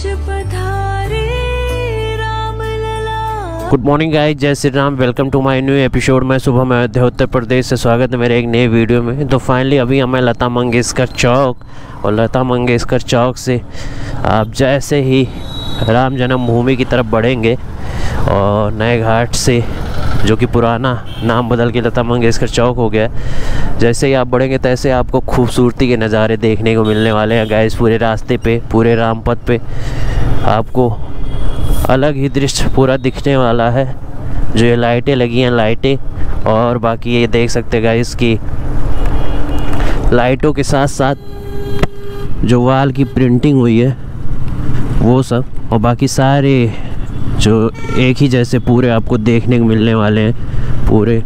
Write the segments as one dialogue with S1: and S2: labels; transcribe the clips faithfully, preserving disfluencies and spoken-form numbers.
S1: Good morning guys, Jai Shri Ram. Welcome to my new episode. मैं सुबह में अयोध्या उत्तर प्रदेश से स्वागत है मेरे एक नए वीडियो में। तो फाइनली अभी हमें लता मंगेशकर चौक और लता मंगेशकर चौक से आप जैसे ही राम जन्मभूमि की तरफ बढ़ेंगे और नए घाट से, जो कि पुराना नाम बदल के लता मंगेशकर चौक हो गया, जैसे ही आप बढ़ेंगे तैसे आपको खूबसूरती के नज़ारे देखने को मिलने वाले हैं गाइस। पूरे रास्ते पे, पूरे रामपथ पे आपको अलग ही दृश्य पूरा दिखने वाला है। जो ये लाइटें लगी हैं, लाइटें, और बाकी ये देख सकते गाइस कि लाइटों के साथ साथ जो वाल की प्रिंटिंग हुई है वो सब, और बाकी सारे जो एक ही जैसे पूरे आपको देखने को मिलने वाले हैं पूरे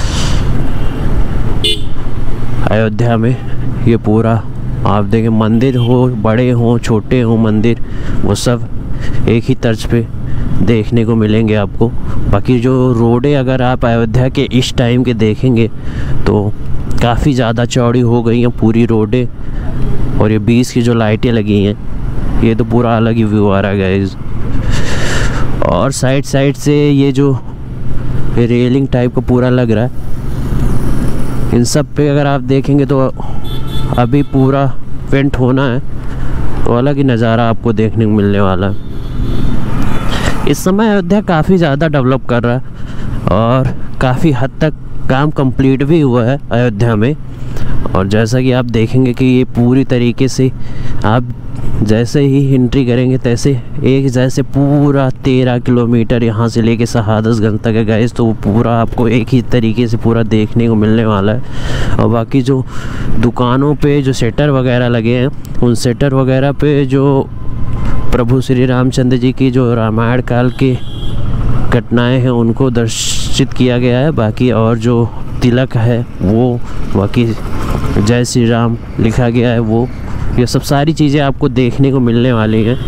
S1: अयोध्या में। ये पूरा आप देखें, मंदिर हो, बड़े हों छोटे हों मंदिर, वो सब एक ही तर्ज पे देखने को मिलेंगे आपको। बाकी जो रोडें अगर आप अयोध्या के इस टाइम के देखेंगे तो काफ़ी ज़्यादा चौड़ी हो गई हैं पूरी रोडें, और ये बीस की जो लाइटें लगी हैं, ये तो पूरा अलग ही व्यू आ रहा है गाइस। और साइड साइड से ये जो रेलिंग टाइप का पूरा लग रहा है, इन सब पे अगर आप देखेंगे तो अभी पूरा पेंट होना है, तो अलग ही नज़ारा आपको देखने को मिलने वाला है। इस समय अयोध्या काफ़ी ज़्यादा डेवलप कर रहा है और काफ़ी हद तक काम कंप्लीट भी हुआ है अयोध्या में। और जैसा कि आप देखेंगे कि ये पूरी तरीके से आप जैसे ही एंट्री करेंगे तैसे एक जैसे पूरा तेरह किलोमीटर यहाँ से लेके शहादतगंज तक है गाइस, तो वो पूरा आपको एक ही तरीके से पूरा देखने को मिलने वाला है। और बाकी जो दुकानों पे जो शटर वगैरह लगे हैं, उन शटर वगैरह पे जो प्रभु श्री रामचंद्र जी की जो रामायण काल की घटनाएं हैं उनको दर्शित किया गया है। बाकी और जो तिलक है वो, बाकी जय श्री राम लिखा गया है वो, ये सब सारी चीज़ें आपको देखने को मिलने वाली हैं।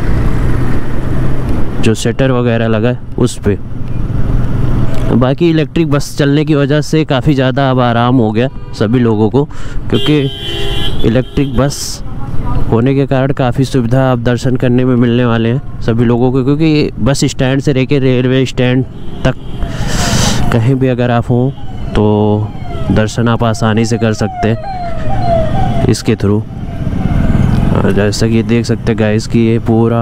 S1: जो शटर वगैरह लगा है उस पे। बाकी इलेक्ट्रिक बस चलने की वजह से काफ़ी ज़्यादा अब आराम हो गया सभी लोगों को, क्योंकि इलेक्ट्रिक बस होने के कारण काफ़ी सुविधा आप दर्शन करने में मिलने वाले हैं सभी लोगों को। क्योंकि बस स्टैंड से लेकर रेलवे स्टैंड तक कहीं भी अगर आप हों तो दर्शन आप आसानी से कर सकते हैं इसके थ्रू। जैसा कि देख सकते हैं गाइस कि ये पूरा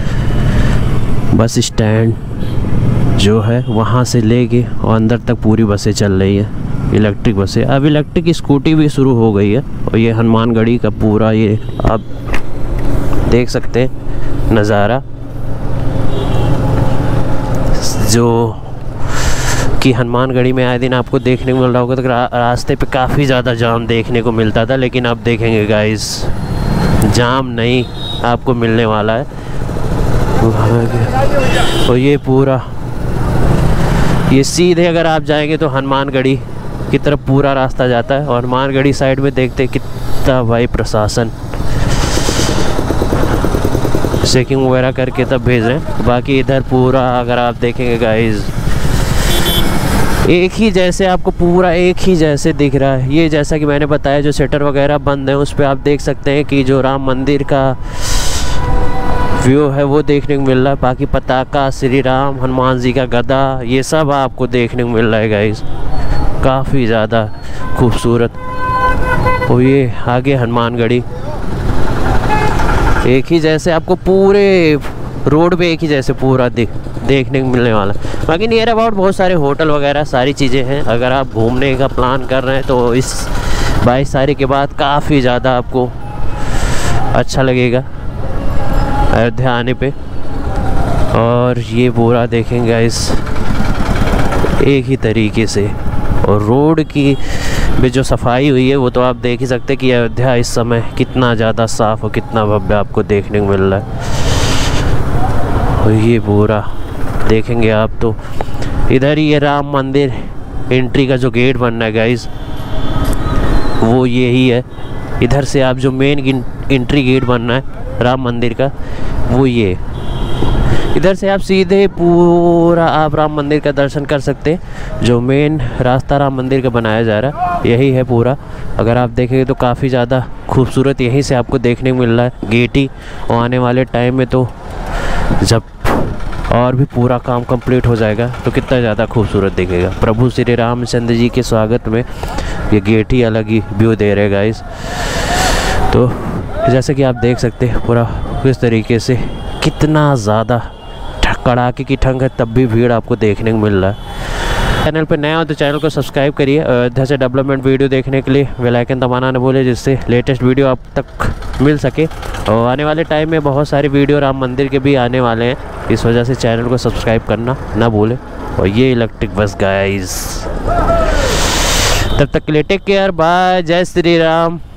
S1: बस स्टैंड जो है वहाँ से लेके और अंदर तक पूरी बसें चल रही हैं, इलेक्ट्रिक बसें। अब इलेक्ट्रिक स्कूटी भी शुरू हो गई है। और ये हनुमानगढ़ी का पूरा ये आप देख सकते हैं नज़ारा, जो कि हनुमानगढ़ी में आए दिन आपको देखने को मिल रहा होगा। तो रा, रास्ते पे काफ़ी ज़्यादा जाम देखने को मिलता था, लेकिन अब देखेंगे गाइस जाम नहीं आपको मिलने वाला है। और ये पूरा ये सीधे अगर आप जाएंगे तो हनुमानगढ़ी की तरफ पूरा रास्ता जाता है। और हनुमानगढ़ी साइड में देखते कितना भाई प्रशासन चेकिंग वगैरह करके तब भेज रहे हैं। बाकी इधर पूरा अगर आप देखेंगे गाइस, एक ही जैसे आपको पूरा एक ही जैसे दिख रहा है। ये जैसा कि मैंने बताया जो शटर वगैरह बंद है उस पर आप देख सकते हैं कि जो राम मंदिर का व्यू है वो देखने को मिल रहा है। बाकी पताका, श्री राम, हनुमान जी का गदा, ये सब आपको देखने को मिल रहा है गाइस, काफ़ी ज़्यादा खूबसूरत। और ये आगे हनुमानगढ़ी एक ही जैसे आपको पूरे रोड पे एक ही जैसे पूरा देख देखने को मिलने वाला। बाकी नियर अबाउट बहुत सारे होटल वगैरह सारी चीज़ें हैं। अगर आप घूमने का प्लान कर रहे हैं तो इस बाईस तारीख के बाद काफ़ी ज़्यादा आपको अच्छा लगेगा अयोध्या आने पे। और ये पूरा देखेंगे इस एक ही तरीके से, और रोड की भी जो सफाई हुई है वो तो आप देख ही सकते हैं कि अयोध्या इस समय कितना ज़्यादा साफ़ और कितना भव्य आपको देखने को मिल रहा है। और ये पूरा देखेंगे आप तो इधर ही ये राम मंदिर एंट्री का जो गेट बन रहा है गाइस, वो यही है। इधर से आप जो मेन एंट्री गेट बन रहा है राम मंदिर का, वो ये इधर से आप सीधे पूरा आप राम मंदिर का दर्शन कर सकते हैं। जो मेन रास्ता राम मंदिर का बनाया जा रहा है यही है पूरा। अगर आप देखेंगे तो काफ़ी ज़्यादा खूबसूरत यहीं से आपको देखने को मिल रहा है गेट ही। और आने वाले टाइम में तो जब और भी पूरा काम कंप्लीट हो जाएगा तो कितना ज़्यादा खूबसूरत दिखेगा। प्रभु श्री रामचंद्र जी के स्वागत में ये गेट ही अलग ही व्यू दे रहे गाइस। तो जैसे कि आप देख सकते हैं पूरा किस तरीके से कितना ज़्यादा कड़ाके की ठंड है, तब भी भीड़ आपको देखने को मिल रहा है। चैनल पर नया हो तो चैनल को सब्सक्राइब करिए। अयोध्या से डेवलपमेंट वीडियो देखने के लिए बेल आइकन दबाना न भूलें, जिससे लेटेस्ट वीडियो आप तक मिल सके। और आने वाले टाइम में बहुत सारी वीडियो राम मंदिर के भी आने वाले हैं, इस वजह से चैनल को सब्सक्राइब करना ना भूलें। और ये इलेक्ट्रिक बस गाइस, तब तक के लिए टेक केयर, बाय, जय श्री राम।